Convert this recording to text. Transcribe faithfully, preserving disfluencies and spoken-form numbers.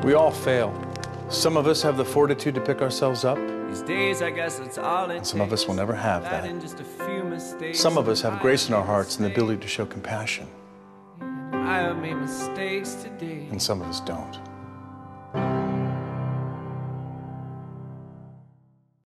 We all fail. Some of us have the fortitude to pick ourselves up. These days, I guess it's all it And some of us will never have that. just a few mistakes. Some of us have grace in our hearts and the ability to show compassion. I have made mistakes today. And some of us don't.